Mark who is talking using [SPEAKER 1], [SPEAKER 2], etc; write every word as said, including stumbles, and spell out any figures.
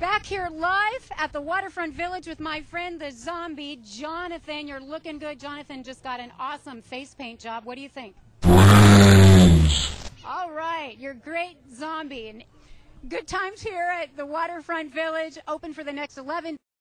[SPEAKER 1] Back here live at the Waterfront Village with my friend the zombie, Jonathan. You're looking good. Jonathan just got an awesome face paint job. What do you think? All right, you're great zombie. And good times here at the Waterfront Village, open for the next eleven